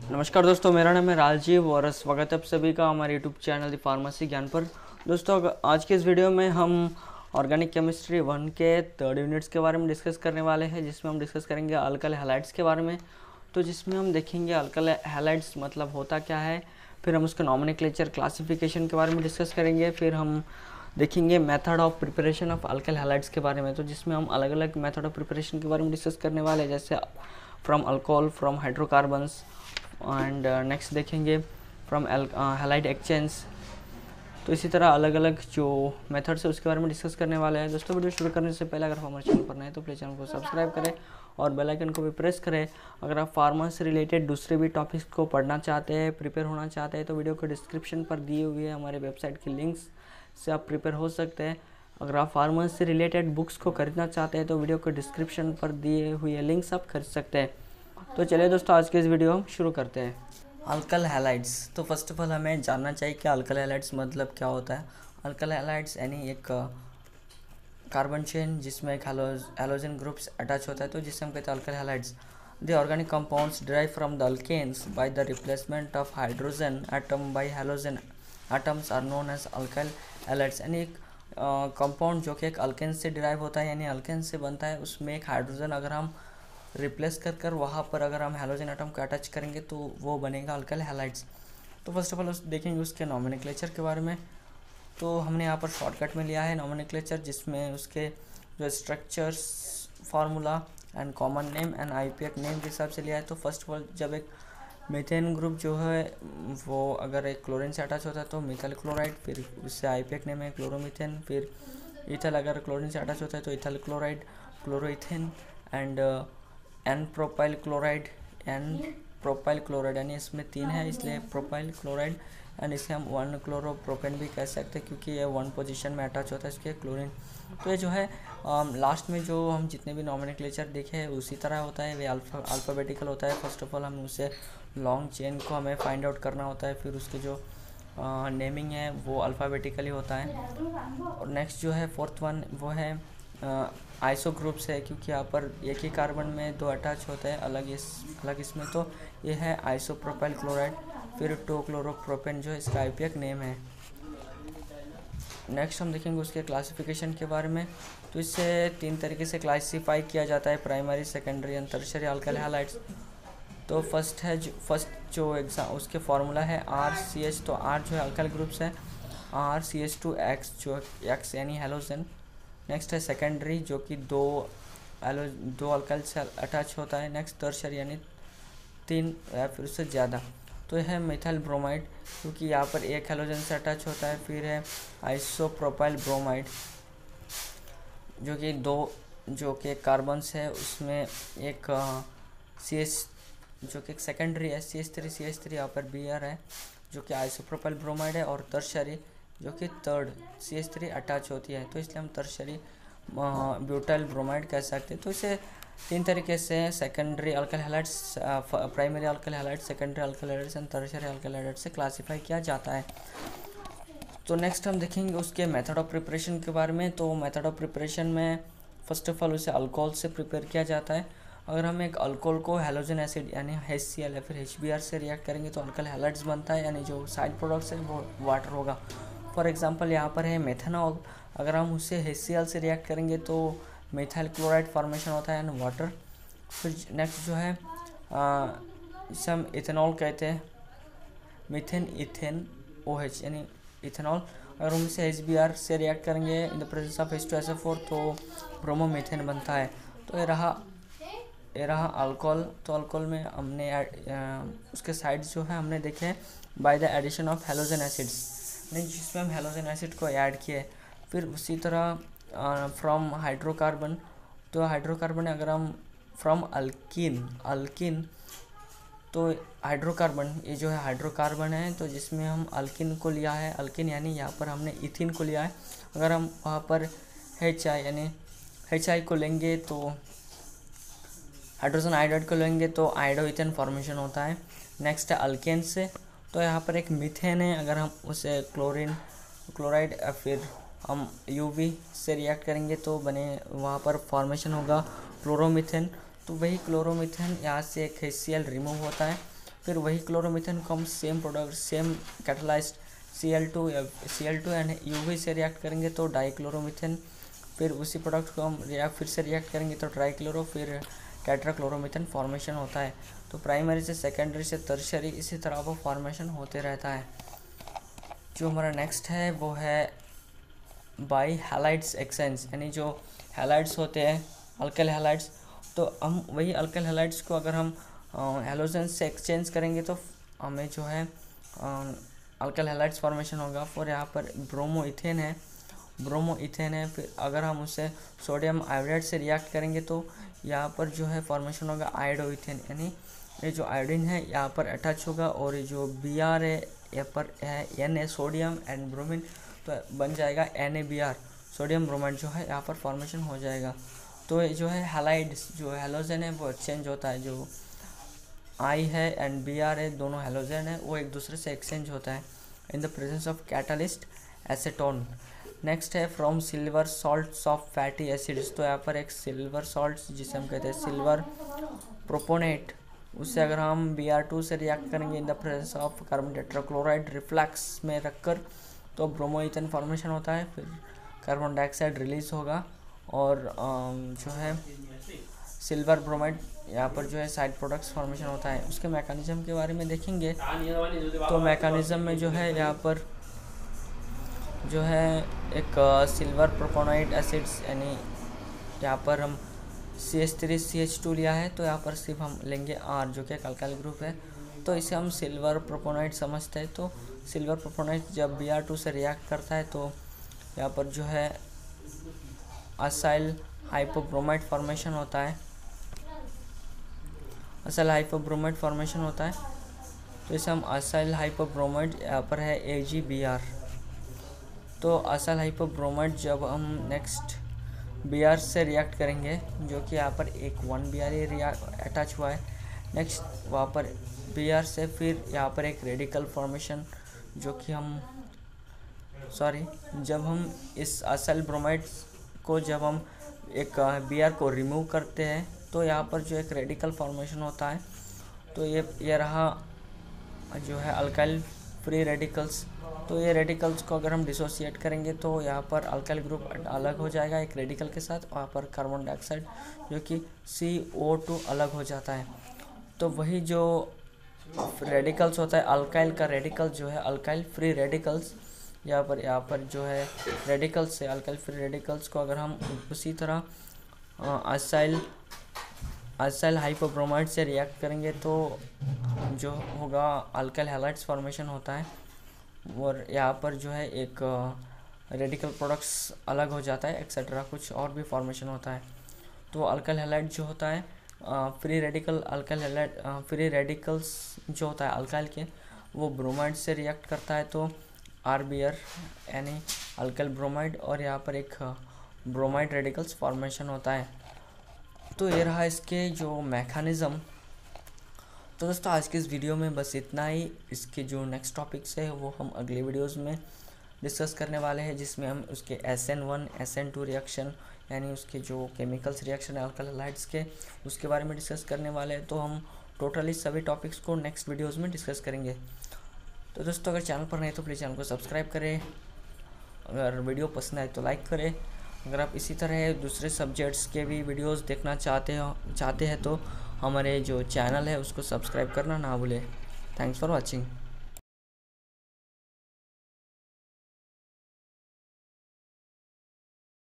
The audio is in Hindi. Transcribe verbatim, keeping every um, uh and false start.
नमस्कार दोस्तों, मेरा नाम है राजीव और स्वागत है आप सभी का हमारे यूट्यूब चैनल दी फार्मेसी ज्ञान पर। दोस्तों आज के इस वीडियो में हम ऑर्गेनिक केमिस्ट्री वन के थर्ड यूनिट्स के बारे में डिस्कस करने वाले हैं, जिसमें हम डिस्कस करेंगे अल्काइल हैलाइड्स के बारे में। तो जिसमें हम देखेंगे अल्काइल हैलाइड्स मतलब होता क्या है, फिर हम उसके नॉमेनक्लेचर क्लासिफिकेशन के बारे में डिस्कस करेंगे, फिर हम देखेंगे method of preparation of alkyl halides के बारे में। तो जिसमें हम अलग अलग मेथड ऑफ प्रिपरेशन के बारे में डिस्कस करने वाले हैं, जैसे from alcohol, from hydrocarbons and next देखेंगे फ्रॉम हैलाइड एक्सचेंज। तो इसी तरह अलग अलग जो मेथड्स है उसके बारे में डिस्कस करने वाले हैं। दोस्तों वीडियो शुरू करने से पहले अगर हमारे चैनल पर नए तो प्लीज़ चैनल को सब्सक्राइब करें और बेल आइकन को भी प्रेस करें। अगर आप फार्मा से रिलेटेड दूसरे भी टॉपिक्स को पढ़ना चाहते हैं, प्रिपेयर होना चाहते हैं, तो वीडियो को डिस्क्रिप्शन पर दिए हुए हमारे वेबसाइट की लिंक्स से आप प्रिपेयर हो सकते हैं। अगर आप फार्मा से रिलेटेड बुक्स को खरीदना चाहते हैं तो वीडियो को डिस्क्रिप्शन पर दिए हुए लिंक्स आप खरीद सकते हैं। तो चलिए दोस्तों आज के इस वीडियो हम शुरू करते हैं। Alkyl halides. तो फर्स्ट ऑफ ऑल हमें जानना चाहिए कि अल्काइल हैलाइड्स मतलब क्या होता है। अल्काइल हैलाइड्स यानी एक कार्बन चेन जिसमें एक हैलोजन ग्रुप्स अटैच होता है, तो जिससे हम कहते हैं alkyl halides. The organic compounds derive from the alkanes by the replacement of hydrogen atom by halogen atoms are known as alkyl halides. यानी एक कंपाउंड जो कि एक अल्केन से डिराइव होता है, यानी अल्केन से बनता है, उसमें एक हाइड्रोजन अगर हम रिप्लेस कर कर वहाँ पर अगर हम हैलोजन एटम को अटैच करेंगे तो वो बनेगा अल्काइल हैलाइड्स। तो फर्स्ट ऑफ ऑल उस देखेंगे उसके नॉमेनक्लेचर के बारे में। तो हमने यहाँ पर शॉर्टकट में लिया है नॉमेनक्लेचर, जिसमें उसके जो structures, formula and common name and IUPAC name के हिसाब से लिया है। तो फर्स्ट ऑफ ऑल जब एक मीथेन ग्रुप जो है वो अगर एक क्लोरीन से अटैच होता है तो मिथाइल क्लोराइड, फिर उससे आईपीएक नेम है क्लोरोमीथेन। फिर इथल अगर क्लोरीन से अटैच होता है तो ethyl chloride, chloroethane and n propyl chloride, n propyl chloride यानी इसमें तीन है इसलिए प्रोपाइल क्लोराइड। एंड इसे हम वन क्लोरोप्रोपेन भी कह सकते हैं क्योंकि ये वन पोजीशन में अटैच होता है इसके क्लोरीन। तो ये जो है लास्ट में जो हम जितने भी नॉमेनक्लेचर देखे हैं उसी तरह होता है, वे अल्फा अल्फ़ाबेटिकल होता है। फर्स्ट ऑफ ऑल हम उसे लॉन्ग चेन को हमें फाइंड आउट करना होता है, फिर उसके जो नेमिंग है वो अल्फ़ाबेटिकली होता है। और नेक्स्ट जो है फोर्थ वन वो है आइसो ग्रुप्स है, क्योंकि यहाँ पर एक ही कार्बन में दो अटैच होते हैं अलग इस अलग इसमें। तो ये है आइसोप्रोपाइल क्लोराइड। फिर टू क्लोरोप्रोपेन जो इसका आईपीएक नेम है। नेक्स्ट हम देखेंगे उसके क्लासिफिकेशन के बारे में। तो इससे तीन तरीके से क्लासीफाई किया जाता है, primary, secondary and tertiary alkyl halides. तो फर्स्ट है जो फर्स्ट जो एग्जाम उसके फार्मूला है आर सी एच। तो आर जो है अल्काइल ग्रुप्स है, R C H two X जो एक्स यानी हैलोजन। नेक्स्ट है सेकेंडरी जो कि दो एलो दो अल्काइल से अटैच होता है। नेक्स्ट टर्शियरी यानी तीन या फिर उससे ज़्यादा। तो यह है मिथाइल ब्रोमाइड क्योंकि यहाँ पर एक हैलोजन से अटैच होता है। फिर है आइसोप्रोपाइल ब्रोमाइड जो कि दो जो कि कार्बन्स है उसमें एक सी एच जो कि एक सेकेंडरी है, C H three C H three यहाँ पर बी आर है जो कि आइसोप्रोपाइल ब्रोमाइड है। और टर्शियरी जो कि third C H three attach होती है, तो इसलिए हम टर्शियरी ब्यूटाइल ब्रोमाइड कह सकते हैं। तो इसे तीन तरीके से secondary alkyl halides, primary alkyl halides, secondary alkyl halides and tertiary alkyl halides से क्लासीफाई किया जाता है। तो नेक्स्ट हम देखेंगे उसके मेथड ऑफ प्रिपरेशन के बारे में। तो मेथड ऑफ प्रिपरेशन में फर्स्ट ऑफ ऑल उसे अल्कोहल से प्रिपेयर किया जाता है। अगर हम एक अल्कोहल को हैलोजन एसिड यानी एच सी एल या फिर एच बी आर से रिएक्ट करेंगे तो अल्काइल हैलाइड्स बनता है, यानी जो साइड प्रोडक्ट्स है वो वाटर होगा। फॉर एग्जांपल यहाँ पर है मेथनॉल, अगर हम उससे एच सी एल से रिएक्ट करेंगे तो मिथाइल क्लोराइड फॉर्मेशन होता है एंड वाटर। फिर नेक्स्ट जो है इसे हम इथेनॉल कहते हैं, मीथेन इथेन ओ एच यानी इथेनॉल। अगर हम इसे एच बी आर से रिएक्ट करेंगे in the presence of H two S O four तो ब्रोमोमीथेन बनता है। तो ये रहा ये रहा अल्कोहल। तो अल्कोहल में हमने आ, उसके साइड्स जो है हमने देखे by the addition of halogen acids, नहीं जिसमें हम हैलोजन एसिड को ऐड किए। फिर उसी तरह फ्रॉम हाइड्रोकार्बन, तो हाइड्रोकार्बन अगर हम फ्रॉम अल्कीन अल्कीन तो हाइड्रोकार्बन ये जो है हाइड्रोकार्बन है, तो जिसमें हम अल्कीन को लिया है, अल्कीन यानी यहाँ पर हमने इथिन को लिया है। अगर हम वहाँ पर एच आई यानी एच आई को लेंगे तो हाइड्रोजन आयोडाइड को लेंगे तो आयोडोइथेन फॉर्मेशन होता है। नेक्स्ट है अल्केन से, तो यहाँ पर एक मीथेन है, अगर हम उसे क्लोरीन क्लोराइड या फिर हम यूवी से रिएक्ट करेंगे तो बने वहाँ पर फॉर्मेशन होगा क्लोरोमीथेन। तो वही क्लोरोमीथेन यहाँ से एक एच सी एल रिमूव होता है, फिर वही क्लोरोमीथेन को हम same product same catalysed C L two C L two and UV से रिएक्ट करेंगे तो डाइक्लोरोमीथेन, फिर उसी प्रोडक्ट को हम रिएक्ट फिर से रिएक्ट करेंगे तो ट्राइक्लोरो, फिर टेट्राक्लोरोमीथेन फॉर्मेशन होता है। तो प्राइमरी से सेकेंडरी से टर्शियरी इसी तरह वो फॉर्मेशन होते रहता है। जो हमारा नेक्स्ट है वो है बाई हैलाइड्स एक्सचेंज, यानी जो हैलाइड्स होते हैं अल्काइल हैलाइड्स, तो हम वही अल्काइल हैलाइड्स को अगर हम हेलोजन से एक्सचेंज करेंगे तो हमें जो है अल्काइल हैलाइड्स फॉर्मेशन होगा। और यहाँ पर ब्रोमो इथेन है ब्रोमो इथेन है फिर अगर हम उसे सोडियम आयोडाइड से रिएक्ट करेंगे तो यहाँ पर जो है फॉर्मेशन होगा आयोडो इथेन, यानी ये जो आयोडीन है यहाँ पर अटैच होगा और ये जो बी आर है यहाँ पर है एन है सोडियम एंड ब्रोमीन, तो बन जाएगा N A B R, sodium bromide जो है यहाँ पर फॉर्मेशन हो जाएगा। तो ये जो है हैलाइड्स जो हेलोजन है वो एक्सचेंज होता है, जो आई है एंड बी आर है दोनों हेलोजन है वो एक दूसरे से एक्सचेंज होता है in the presence of catalyst acetone. Next है from silver salts of fatty acids, तो यहाँ पर एक सिल्वर सॉल्ट जिसे हम कहते हैं सिल्वर प्रोपोनेट, उससे अगर हम बी आर टू से रिएक्ट करेंगे in the presence of carbon tetrachloride reflux में रखकर तो ब्रोमोइथेन फॉर्मेशन होता है, फिर कार्बन डाइऑक्साइड रिलीज होगा और जो है सिल्वर ब्रोमाइड यहाँ पर जो है साइड प्रोडक्ट्स फॉर्मेशन होता है। उसके मैकेनिज्म के बारे में देखेंगे तो मैकेनिज्म में जो है यहाँ पर जो है एक सिल्वर प्रोपोनाइट एसिड्स, यानी यहाँ पर हम C H three C H two लिया है तो यहाँ पर सिर्फ हम लेंगे आर जो कि एक अल्काइल ग्रुप है, तो इसे हम सिल्वर प्रोपोनाइट समझते हैं। तो सिल्वर प्रोपोनाइट जब बी आर टू से रिएक्ट करता है तो यहाँ पर जो है असाइल हाइपोब्रोमाइड फॉर्मेशन होता है असाइल हाइपोब्रोमाइड फॉर्मेशन होता है तो इसे हम असाइल हाइपोब्रोमाइड यहाँ पर है ए जी बी आर। तो असाइल हाइपोब्रोमाइड जब हम नेक्स्ट बी आर से रिएक्ट करेंगे जो कि यहाँ पर एक वन बी आर अटैच हुआ है, नेक्स्ट वहाँ पर बी आर से फिर यहाँ पर एक रेडिकल फॉर्मेशन जो कि हम सॉरी जब हम इस असाइल ब्रोमाइड को जब हम एक बी आर को रिमूव करते हैं तो यहाँ पर जो एक रेडिकल फॉर्मेशन होता है, तो ये ये रहा जो है अल्काइल फ्री रेडिकल्स। तो ये रेडिकल्स को अगर हम डिसोसिएट करेंगे तो यहाँ पर अल्काइल ग्रुप अलग हो जाएगा एक रेडिकल के साथ, वहाँ पर कार्बन डाइऑक्साइड जो कि सी ओ टू अलग हो जाता है। तो वही जो रेडिकल्स होता है अल्काइल का रेडिकल जो है अल्काइल फ्री रेडिकल्स, यहाँ पर यहाँ पर जो है रेडिकल्स से अल्काइल फ्री रेडिकल्स को अगर हम उसी तरह असाइल असाइल हाइपोब्रोमाइड से रिएक्ट करेंगे तो जो होगा अल्काइल हैलाइड्स फॉर्मेशन होता है और यहाँ पर जो है एक रेडिकल प्रोडक्ट्स अलग हो जाता है एक्सेट्रा कुछ और भी फॉर्मेशन होता है। तो अल्काइल हैलाइड जो होता है free radical alkyl halide free radicals जो होता है अल्काइल के वो ब्रोमाइड से रिएक्ट करता है तो आर बी आर यानी अल्काइल ब्रोमाइड और यहाँ पर एक ब्रोमाइड रेडिकल्स फॉर्मेशन होता है। तो ये रहा इसके जो मैकेनिज़्म। तो दोस्तों आज के इस वीडियो में बस इतना ही। इसके जो नेक्स्ट टॉपिक्स है वो हम अगले वीडियोस में डिस्कस करने वाले हैं, जिसमें हम उसके S N one S N two reaction यानी उसके जो केमिकल्स रिएक्शन है अल्काइल हैलाइड्स के उसके बारे में डिस्कस करने वाले हैं। तो हम टोटली सभी टॉपिक्स को नेक्स्ट वीडियोज़ में डिस्कस करेंगे। तो दोस्तों अगर चैनल पर नहीं तो प्लीज़ चैनल को सब्सक्राइब करें, अगर वीडियो पसंद आए तो लाइक करें। अगर आप इसी तरह दूसरे सब्जेक्ट्स के भी वीडियोस देखना चाहते हो चाहते हैं तो हमारे जो चैनल है उसको सब्सक्राइब करना ना भूलें। Thanks for watching.